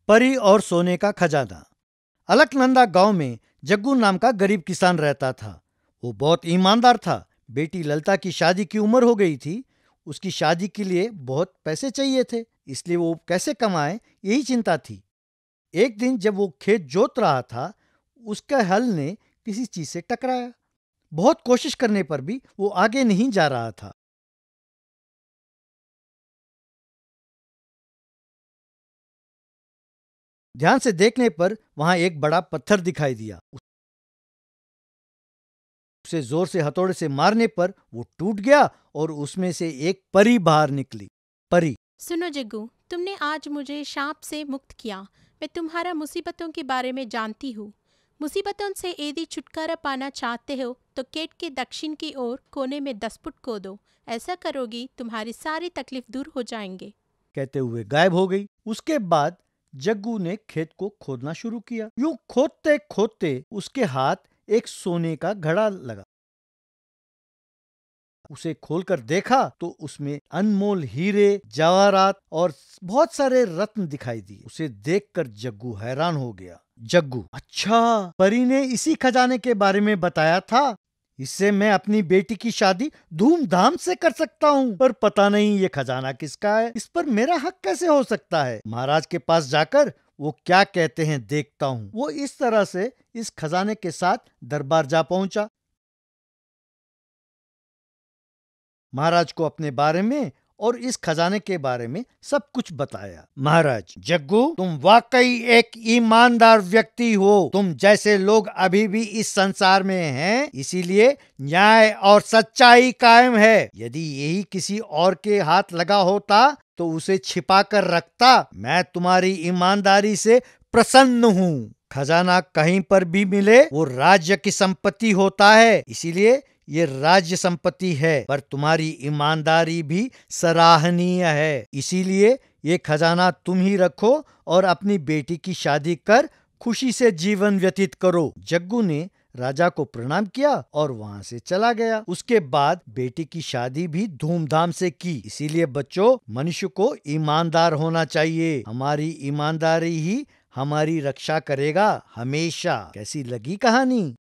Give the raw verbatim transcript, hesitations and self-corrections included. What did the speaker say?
परी और सोने का खजाना। अलकनंदा गांव में जग्गू नाम का गरीब किसान रहता था। वो बहुत ईमानदार था। बेटी ललिता की शादी की उम्र हो गई थी। उसकी शादी के लिए बहुत पैसे चाहिए थे, इसलिए वो कैसे कमाए यही चिंता थी। एक दिन जब वो खेत जोत रहा था, उसका हल ने किसी चीज से टकराया। बहुत कोशिश करने पर भी वो आगे नहीं जा रहा था। ध्यान से देखने पर वहां एक बड़ा पत्थर दिखाई दिया। उसे जोर से हथौड़े से मारने पर वो टूट गया और उसमें से एक परी बाहर निकली। परी। सुनो जग्गू, तुमने आज मुझे शाप से मुक्त किया। मैं तुम्हारा मुसीबतों के बारे में जानती हूँ। मुसीबतों से यदि छुटकारा पाना चाहते हो तो गेट के दक्षिण की ओर कोने में दस फुट खोदो। ऐसा करोगी तुम्हारी सारी तकलीफ दूर हो जाएंगे। कहते हुए गायब हो गई। उसके बाद जग्गू ने खेत को खोदना शुरू किया। यूं खोदते खोदते उसके हाथ एक सोने का घड़ा लगा। उसे खोलकर देखा तो उसमें अनमोल हीरे, जवाहरात और बहुत सारे रत्न दिखाई दिए। उसे देखकर जग्गू हैरान हो गया। जग्गू, अच्छा, परी ने इसी खजाने के बारे में बताया था। इससे मैं अपनी बेटी की शादी धूमधाम से कर सकता हूँ। पर पता नहीं ये खजाना किसका है, इस पर मेरा हक कैसे हो सकता है। महाराज के पास जाकर वो क्या कहते हैं देखता हूँ। वो इस तरह से इस खजाने के साथ दरबार जा पहुंचा। महाराज को अपने बारे में और इस खजाने के बारे में सब कुछ बताया। महाराज, जग्गू, तुम वाकई एक ईमानदार व्यक्ति हो। तुम जैसे लोग अभी भी इस संसार में हैं, इसीलिए न्याय और सच्चाई कायम है। यदि यही किसी और के हाथ लगा होता तो उसे छिपा कर रखता। मैं तुम्हारी ईमानदारी से प्रसन्न हूँ। खजाना कहीं पर भी मिले वो राज्य की संपत्ति होता है, इसीलिए ये राज्य संपत्ति है। पर तुम्हारी ईमानदारी भी सराहनीय है, इसीलिए ये खजाना तुम ही रखो और अपनी बेटी की शादी कर खुशी से जीवन व्यतीत करो। जग्गू ने राजा को प्रणाम किया और वहां से चला गया। उसके बाद बेटी की शादी भी धूमधाम से की। इसीलिए बच्चों, मनुष्य को ईमानदार होना चाहिए। हमारी ईमानदारी ही हमारी रक्षा करेगा हमेशा। कैसी लगी कहानी?